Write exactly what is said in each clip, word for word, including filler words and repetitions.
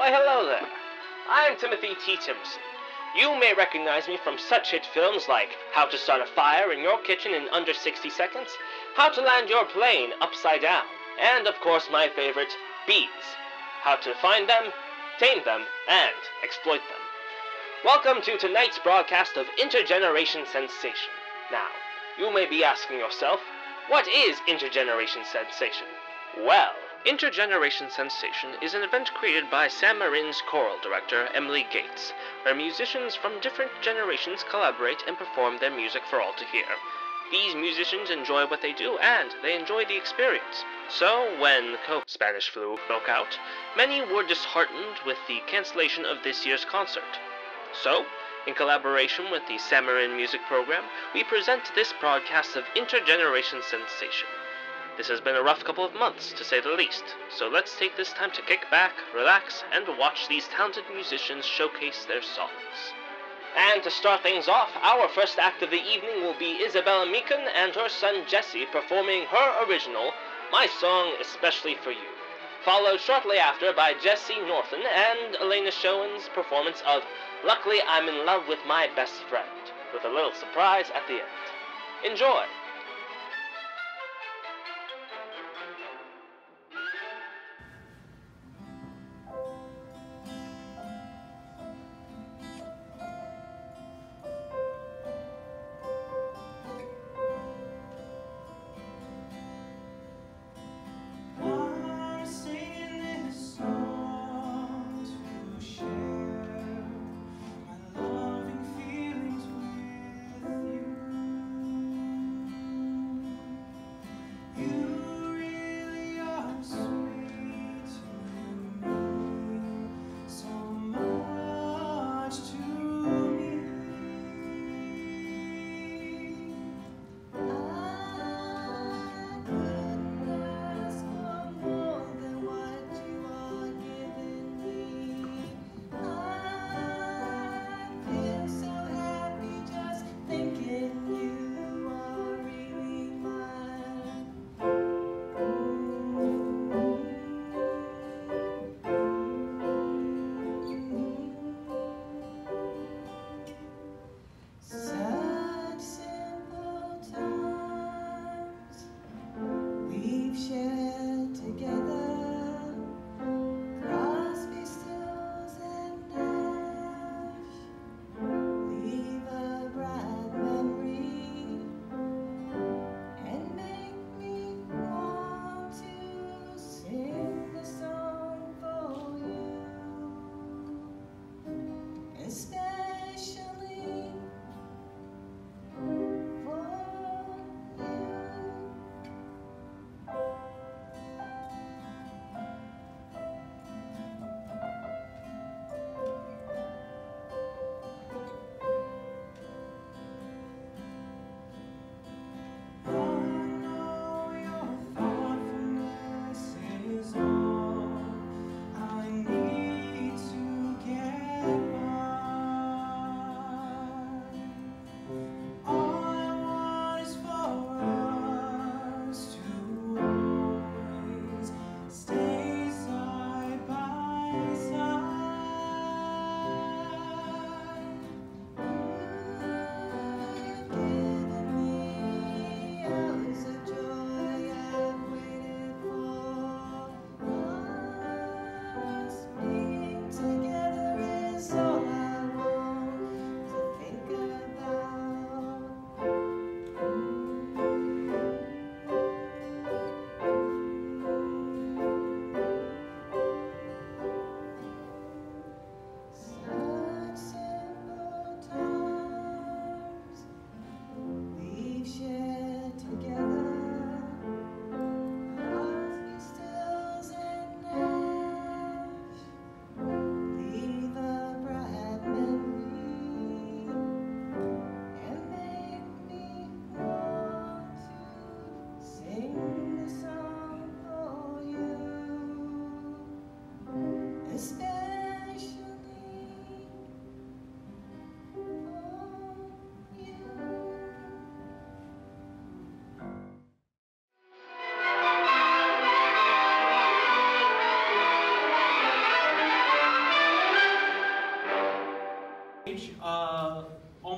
Why, hello there. I'm Timothy T. Timerson. You may recognize me from such hit films like How to Start a Fire in Your Kitchen in Under sixty seconds, How to Land Your Plane Upside Down, and of course my favorite, Bees. How to find them, tame them, and exploit them. Welcome to tonight's broadcast of Intergeneration Sensation. Now, you may be asking yourself, what is Intergeneration Sensation? Well, Intergeneration Sensation is an event created by San Marin's choral director, Emily Gates, where musicians from different generations collaborate and perform their music for all to hear. These musicians enjoy what they do, and they enjoy the experience. So, when the Spanish flu broke out, many were disheartened with the cancellation of this year's concert. So, in collaboration with the San Marin Music Program, we present this broadcast of Intergeneration Sensation. This has been a rough couple of months, to say the least, so let's take this time to kick back, relax, and watch these talented musicians showcase their songs. And to start things off, our first act of the evening will be Isabella Meakin and her son Jesse performing her original, My Song Especially for You, followed shortly after by Jesse Norton and Elena Schoen's performance of Luckily I'm in Love with My Best Friend, with a little surprise at the end. Enjoy!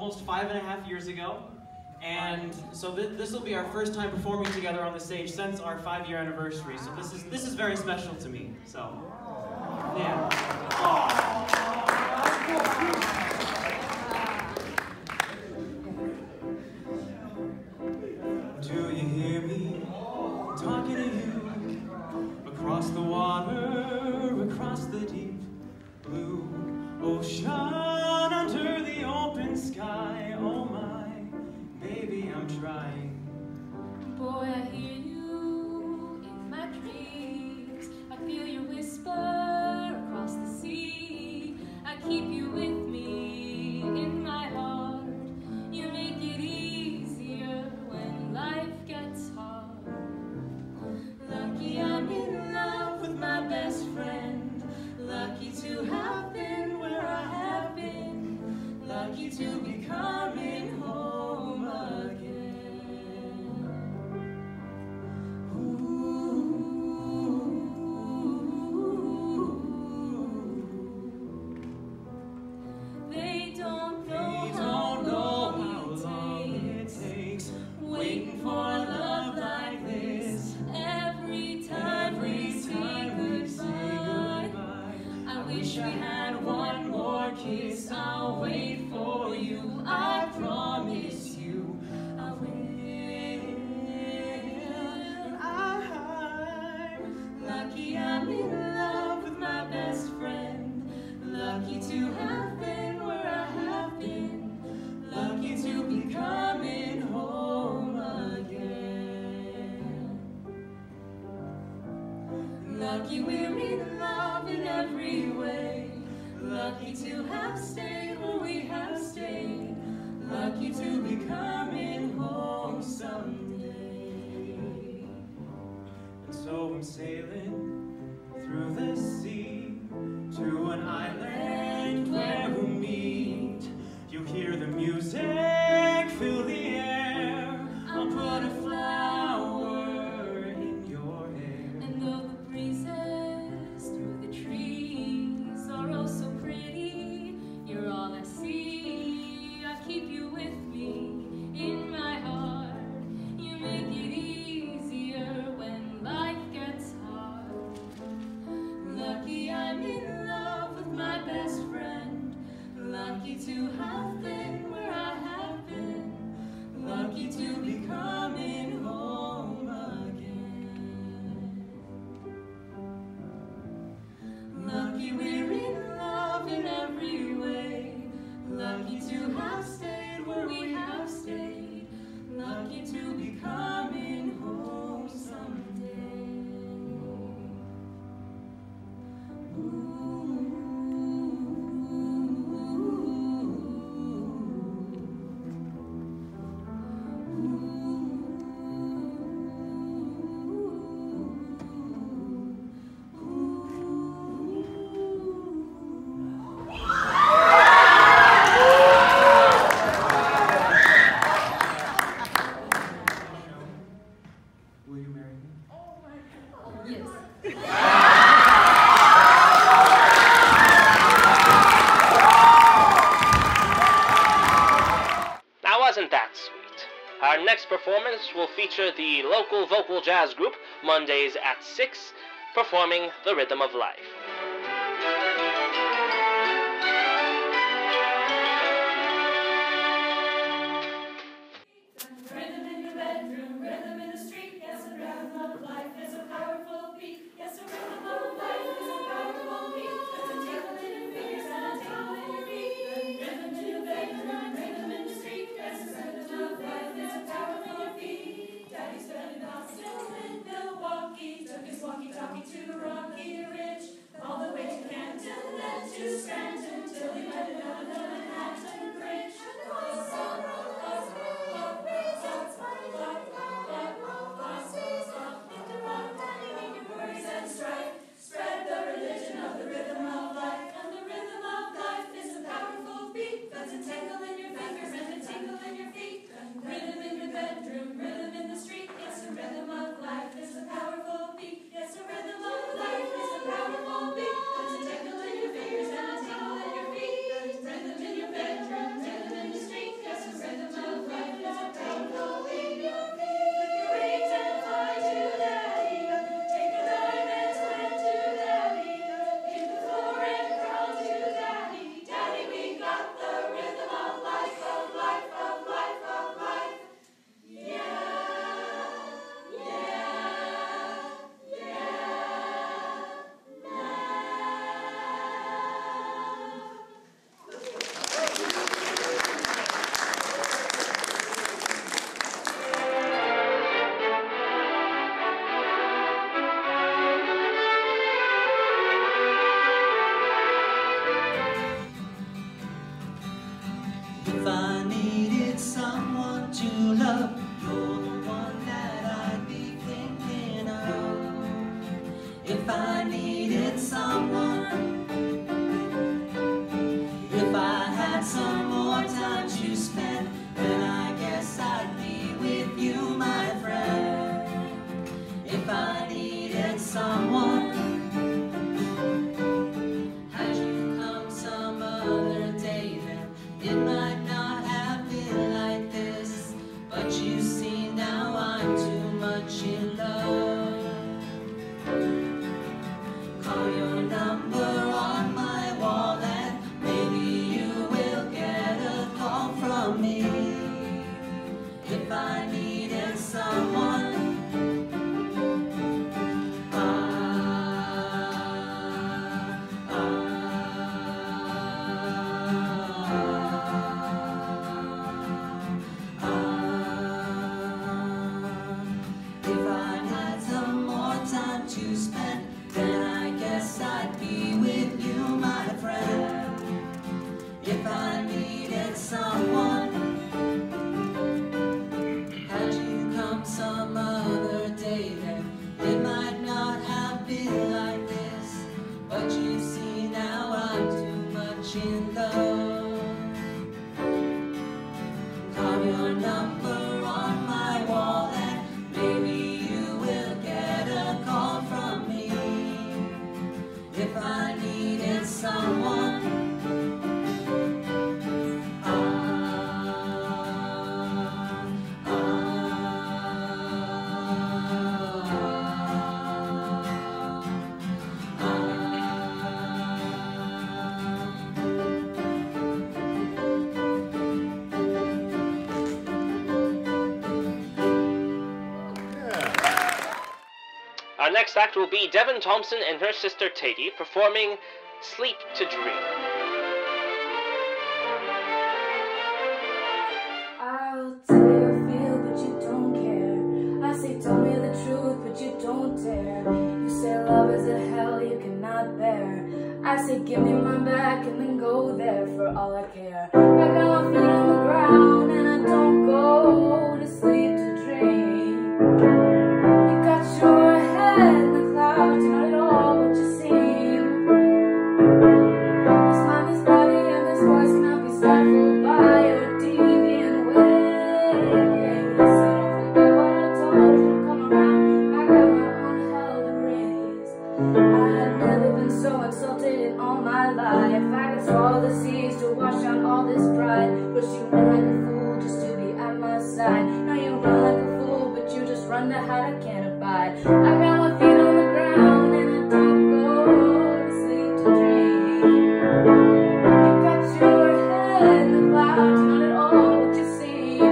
almost five and a half years ago. And so th this will be our first time performing together on the stage since our five-year anniversary. So this is this is very special to me. So, yeah. Do you hear me talking to you across the water, across the deep blue ocean, under the open sky? Oh my, baby, I'm trying. Boy, I hear you in my dreams. I feel your whisper across the sea. I keep you with me in my heart. You make it easier when life gets hard. Lucky I'm in love with my best friend. Lucky to have been where I have been. Lucky to be coming home again. Ooh. They don't know, They how, don't know long how it long it takes, takes waiting for love like this. Every time we say goodbye, I wish we had one more kiss. I'll wait for you, I promise you I will. I'm lucky I'm in love with my best friend. Lucky to have been where I have been. Lucky to be coming home again. Lucky we're in love in every way. Lucky to have stayed where we have stayed. Lucky to be coming home someday. And so I'm sailing through the sea to an island where we'll meet. You hear the music, fill the air. I'll put a flower in your hair. And though the breezes through the trees are oh so pretty, you're all I see. I keep you with me in my heart. You make it easier when life gets hard. Lucky I'm in love with my best friend. Lucky to have been where I have been. Lucky to be coming home again. Lucky we're in love in every way. Lucky to have stayed where we have stayed. Lucky to be coming home someday. Will you marry me? Yes. Now, wasn't that sweet? Our next performance will feature the local vocal jazz group, Mondays at six, performing The Rhythm of Life. Rhythm in your bedroom, rhythm in the street. Yes, the rhythm of life is a powerful beat. Yes, the rhythm of life is a powerful beat. There's a tinkle in your fingers and a tingle in your feet. Rhythm in your bedroom, rhythm in the street. Yes, the rhythm of life is a powerful beat. Daddy spent an hot snow in Milwaukee. Took his walkie-talkie to Rocky Ridge. needed someone, if I had some more time to spend, then I guess I'd be with you, my friend. If I needed someone, had you come some other day, then it might not have been like this. But you see, now I'm too much in love. Call your number on my wall and maybe you will get a call from me. If I needed someone, ah, ah, ah, if I had some more time to spend, then I guess I'd be with you, my friend. If I needed someone, had you come some other day, then it might not have been like this. But you see, now I'm too much in love. Call your number on my wall and maybe you will get a call from me. If I needed someone, ah, ah, Our next act will be Devin Thompson and her sister Tati performing Sleep to Dream. I'll tell you I feel, but you don't care. I say tell me the truth, but you don't dare. You say love is a hell you cannot bear. I say give me my back and then go there for all I care. I got my feet on the ground and I don't go to sleep to dream. You got your head in the clouds, you're not at all what you seem. This mind, this body, and this voice cannot be stifled by your deviant ways. So don't forget what I told you, come around, I got my own hell to raise. I had never been so exalted in all my life. I could swallow the seas to wash out all this pride. Push you in like a fool just to be at my side. Now you run like a fool, but you just run to hide, I can't abide. I got my feet on the ground and I don't go to sleep to dream. You got your head in the clouds, you're not at all what you seem.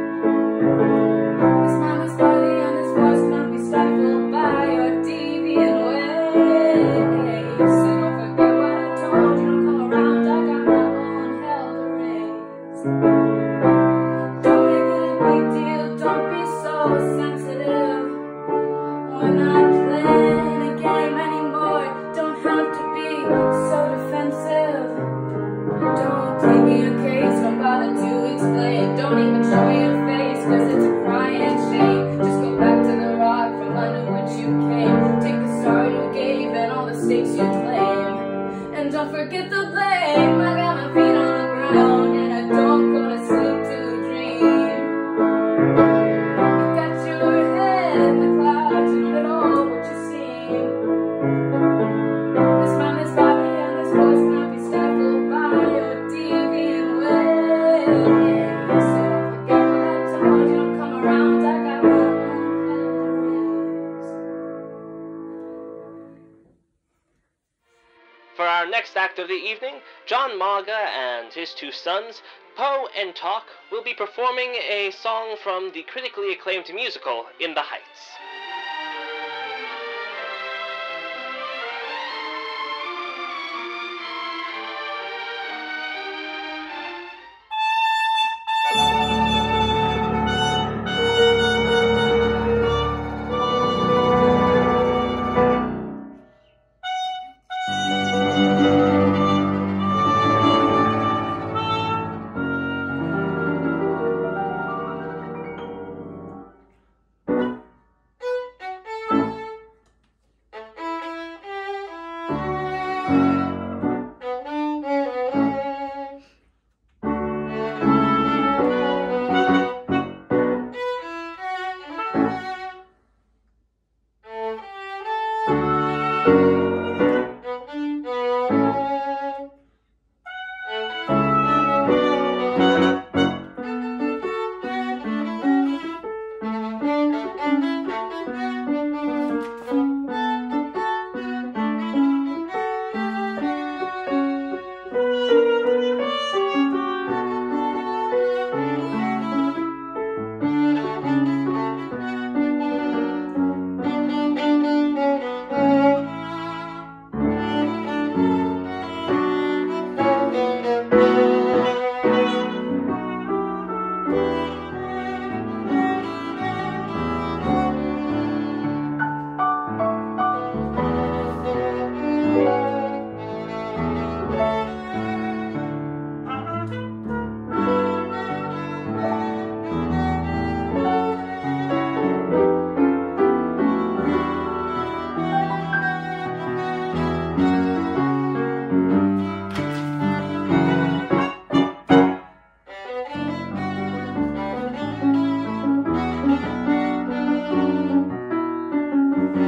This mind, this body, and this voice cannot be stifled by your deviant ways. So don't forget what I told you, don't come around, I got my own hell to raise. Don't make it a big deal, don't be so sensitive. We're not playing a game anymore, don't have to be so defensive. Don't take me a case, don't bother to explain. Don't even show your face, cause it's a crying shame. Just go back to the rock from under which you came. Take the star you gave and all the stakes you claim. And don't forget the blame. I got my feet on the ground and I don't go to sleep to dream. You got your head in the clouds, you're not at all what you seem. This mind, this body, and this voice cannot be stifled by your deviant ways. So don't forget what I told you, don't come around, I got my own hell to raise. For our next act of the evening, John Maga and his two sons, Poe and Talk, will be performing a song from the critically acclaimed musical In the Heights. I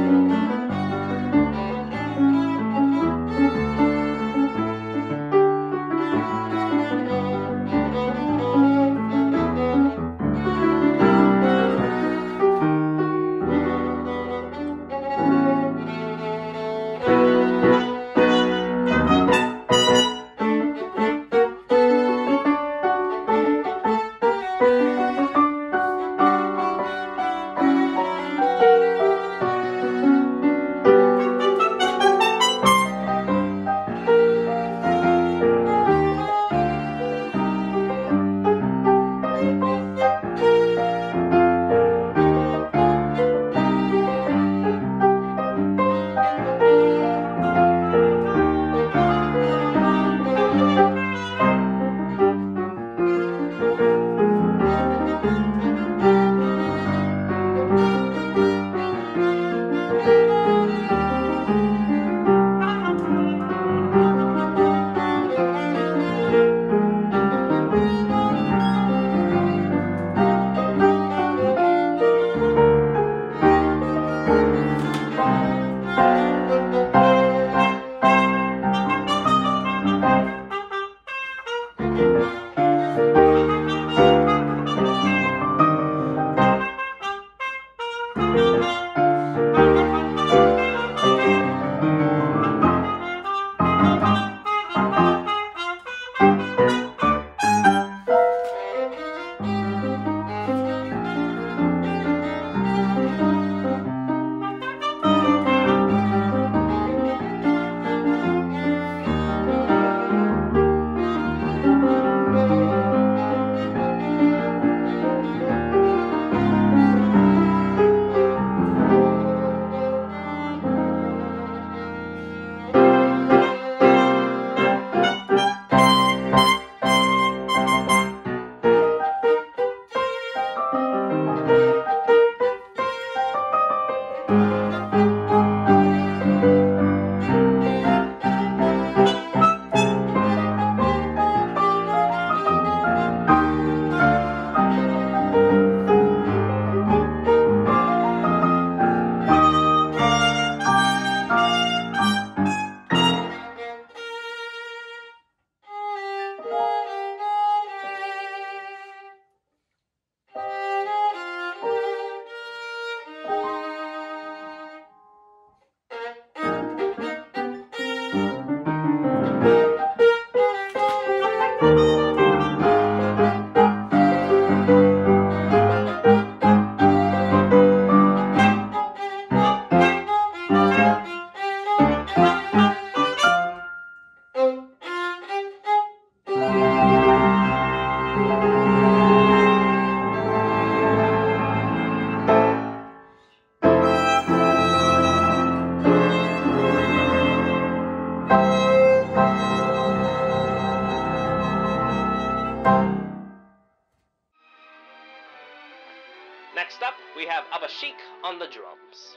Next up, we have Abashik on the drums.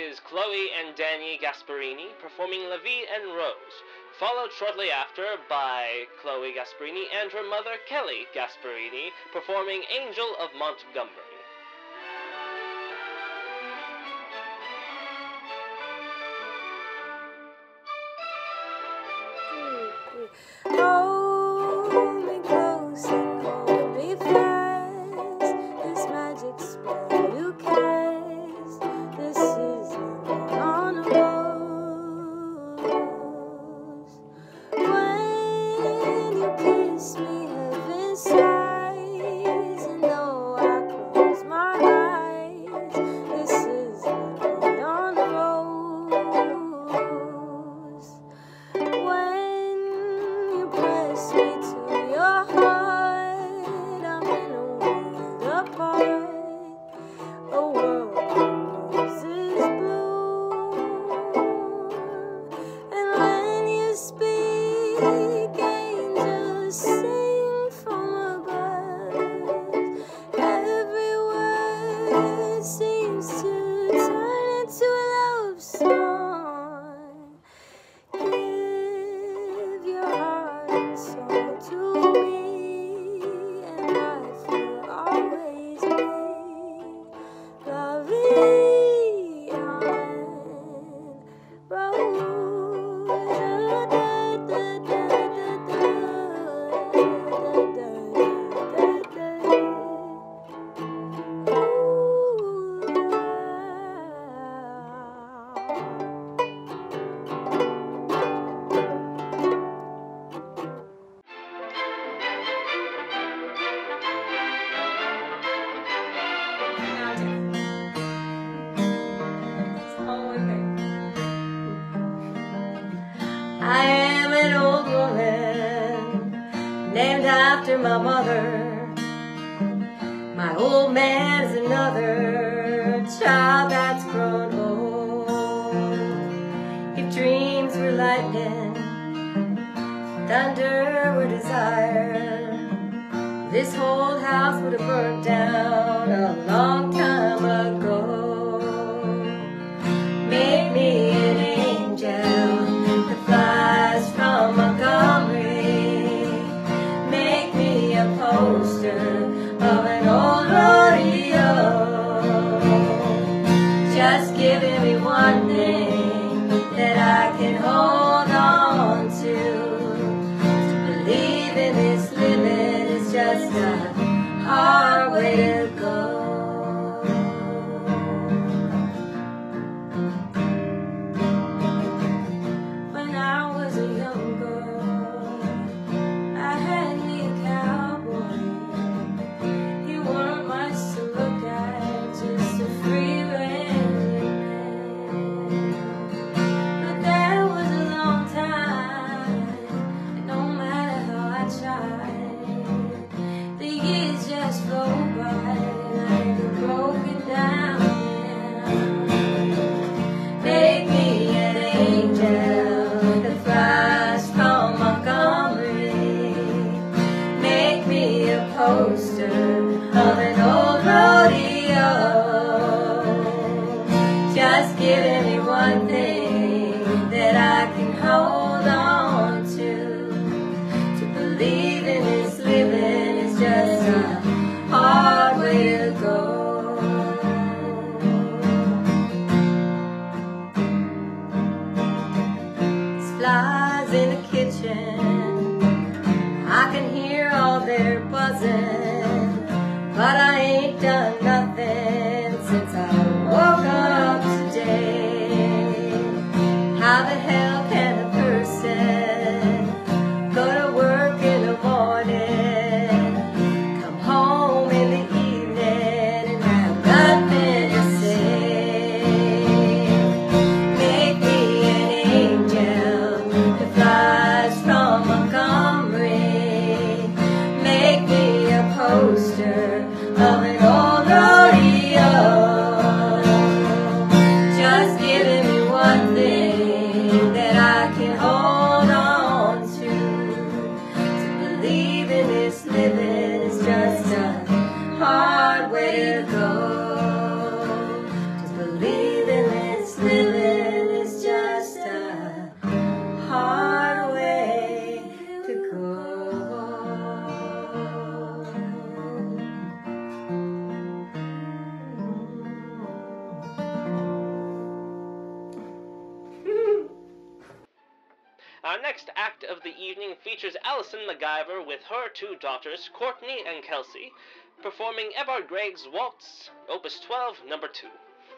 is Chloe and Danny Gasparini performing La Vie en Rose, followed shortly after by Chloe Gasparini and her mother Kelly Gasparini performing Angel of Montgomery. Hold me close and hold me fast. This magic spell you cast. This is living on a rose. When you kiss me, heaven sighs, and though I close my eyes, this is living on a rose. When press me to your heart, I'm in a world apart, a world where roses bloom. And when you speak, angels sing from above. Every word seems to turn into a love song. Give your heart and soul to me, and life will always be La Vie en Rose. I am an old woman named after my mother. My old man is another child that's grown old. If dreams were lightning, thunder were desire, this whole house would have burnt down a long time ago. Make me an angel that flies from Montgomery. Make me a poster of an old rodeo. Just giving me one thing that I can hold on to. To believe in this living is just a hard way to go. When I was a young girl, I had me a cowboy. You weren't much to look at, just a free-range man. But that was a long time, and no matter how I tried, the years just go by like a broken down man. Make me an angel that flies from Montgomery. Make me a poster of an old rodeo. Just giving me one thing that I can hold on to. To believe in this living is just a hard way to go. Flies in the kitchen, I can hear all their buzzing, but I ain't done nothing since I woke up today. How the hell can a person go to work in the morning, come home in the evening, and have nothing to say? Make me an angel that flies from Montgomery. Make me a poster of an old rodeo. Just giving me one thing that I can hold on to. To believe in this living is just a hard way to go. To believe in this living Our next act of the evening features Alison MacGyver with her two daughters, Courtney and Kelsey, performing Everard Grieg's Waltz, Opus twelve, number two.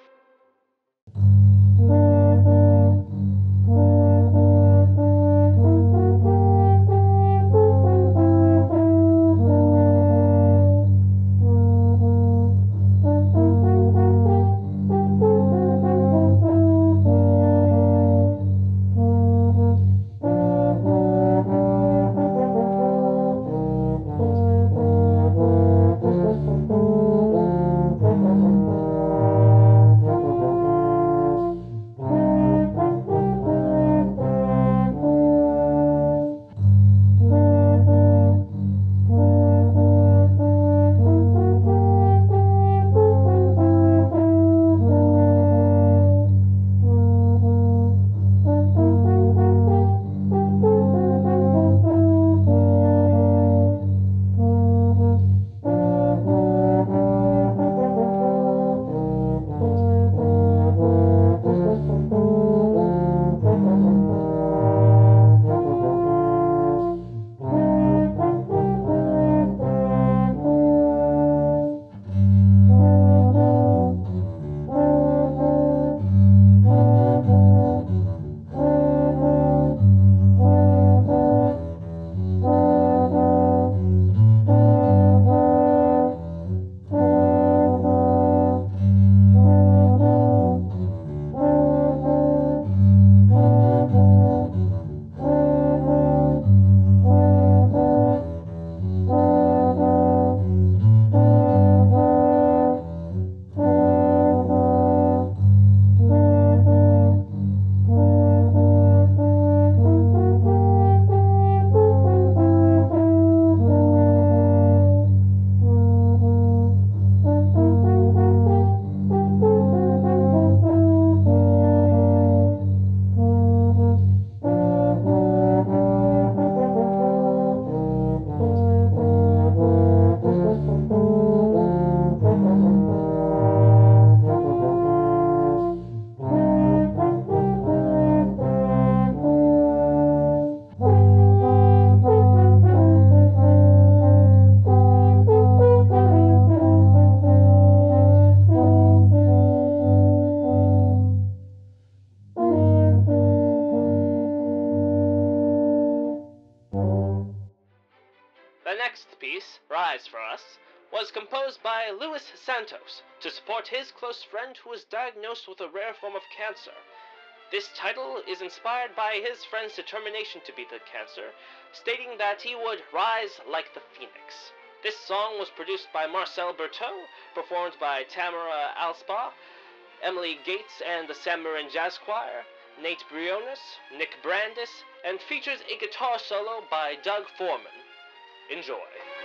For Us was composed by Luis Santos to support his close friend who was diagnosed with a rare form of cancer. This title is inspired by his friend's determination to beat the cancer, stating that he would rise like the phoenix. This song was produced by Marcel Berteau, performed by Tamara Alspa, Emily Gates and the San Marin Jazz Choir, Nate Briones, Nick Brandis, and features a guitar solo by Doug Foreman. Enjoy.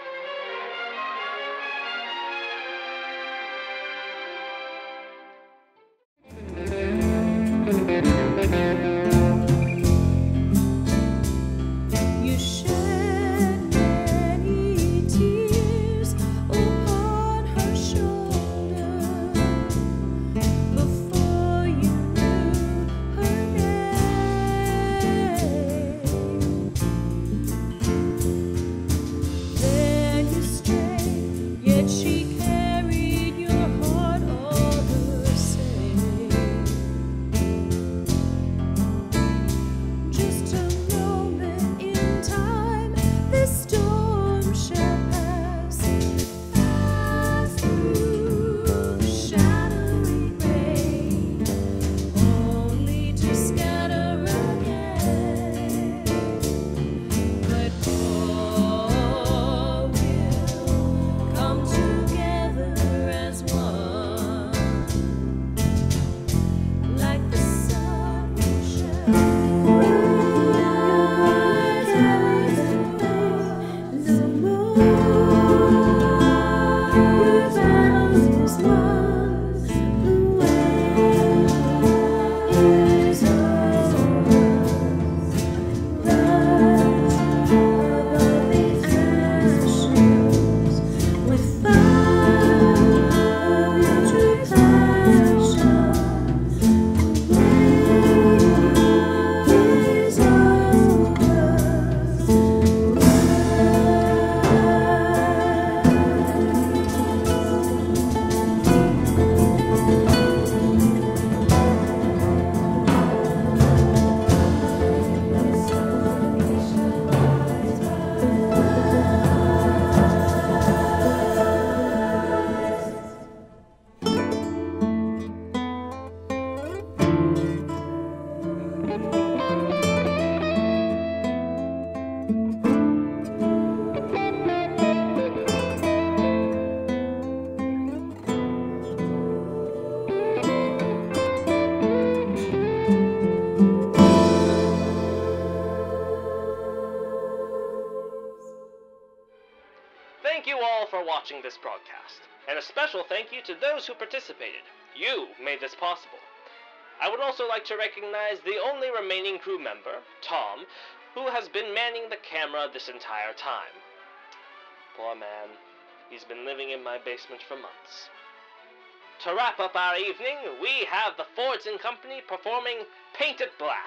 You shed many tears upon her shoulder before you knew her name. special thank you to those who participated. You made this possible. I would also like to recognize the only remaining crew member, Tom, who has been manning the camera this entire time. Poor man. He's been living in my basement for months. To wrap up our evening, we have the Fords and Company performing Paint It Black.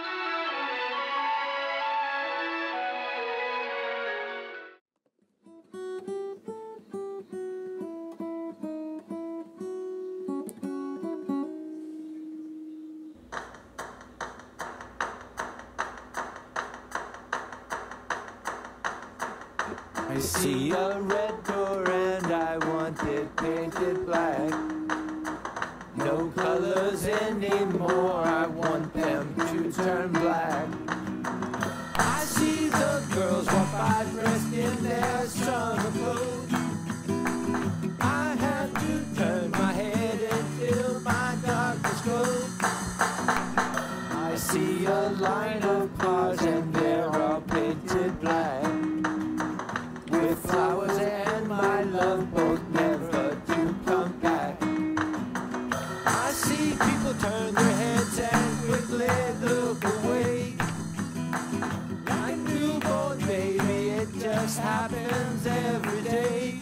I see a red door and I want it painted black. No colors anymore, I want them to turn black. I see the girls walk by dressed in their summer clothes. I have to turn my head until my darkness goes. I see a line of cars and they're all painted black. With flowers and my love both never to come back. I see people turn their heads and quickly look away. Like newborn baby, it just happens every day.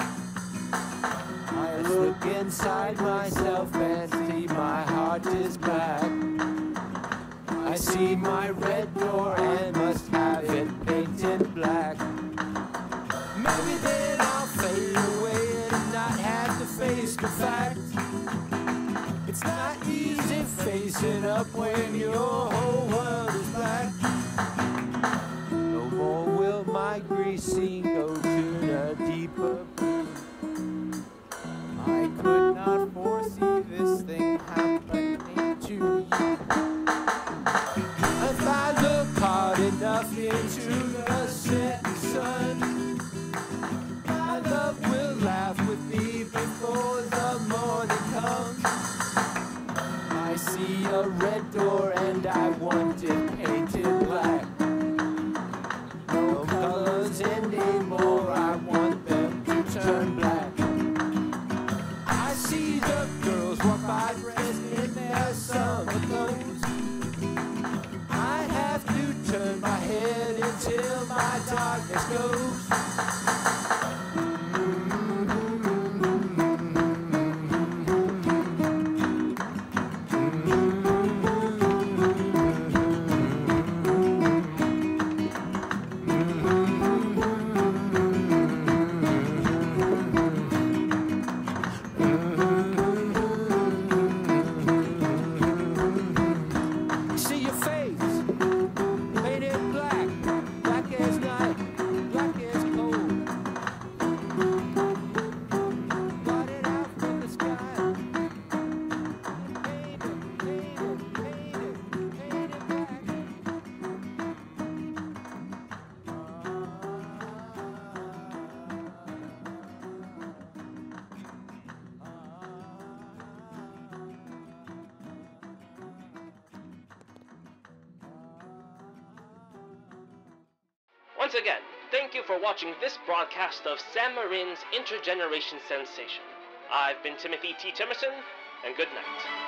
I look inside myself and see my heart is black. I see my red door and must have it painted black. Maybe then I'll fade away and not have to face the fact. It's not easy facing up when your whole world is black. No more will my greasing go to a deeper blue. I could not foresee this thing happening to you. If I look hard enough into the setting sun, my love will laugh with me before the morning comes. I see a red door and I want it painted black. No colors anymore, I want them to turn black. I see the girls walk by dressed in their summer clothes. I have to turn my head until my darkness goes. Once again, thank you for watching this broadcast of San Marin's Intergeneration Sensation. I've been Timothy T. Timerson, and good night.